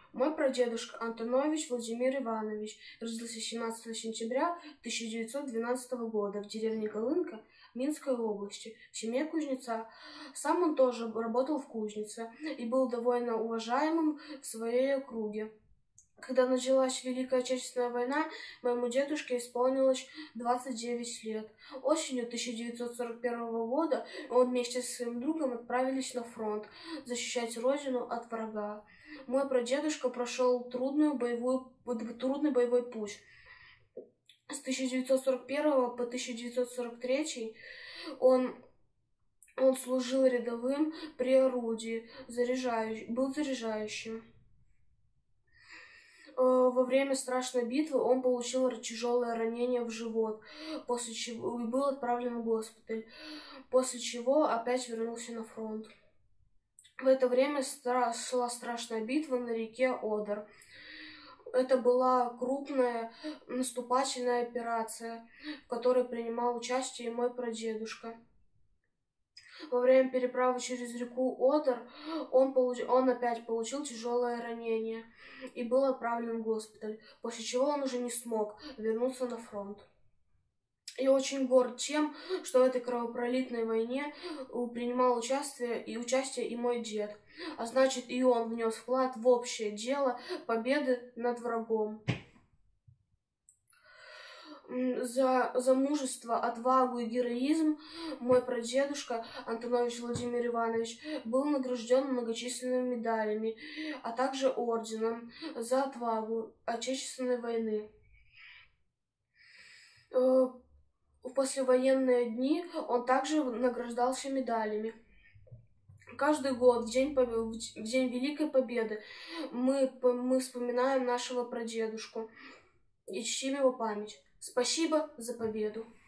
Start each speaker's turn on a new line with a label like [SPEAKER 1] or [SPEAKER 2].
[SPEAKER 1] Мой прадедушка Антонович Владимир Иванович родился 17 сентября 1912 года в деревне Голынка Минской области в семье кузнеца. Сам он тоже работал в кузнице и был довольно уважаемым в своей округе. Когда началась Великая Отечественная война, моему дедушке исполнилось 29 лет. Осенью 1941 года он вместе со своим другом отправились на фронт защищать родину от врага. Мой прадедушка прошел трудный боевой путь. С 1941 по 1943 он служил рядовым при орудии, был заряжающим. Во время страшной битвы он получил тяжелое ранение в живот, после чего и был отправлен в госпиталь, после чего опять вернулся на фронт. В это время шла страшная битва на реке Одер. Это была крупная наступательная операция, в которой принимал участие и мой прадедушка. Во время переправы через реку Одер он опять получил тяжелое ранение и был отправлен в госпиталь, после чего он уже не смог вернуться на фронт. Я очень горд тем, что в этой кровопролитной войне принимал участие и мой дед, а значит и он внес вклад в общее дело победы над врагом. За мужество, отвагу и героизм мой прадедушка Антонович Владимир Иванович был награжден многочисленными медалями, а также орденом за отвагу Отечественной войны. В послевоенные дни он также награждался медалями. Каждый год, в День Великой Победы, мы вспоминаем нашего прадедушку и чтим его память. Спасибо за победу!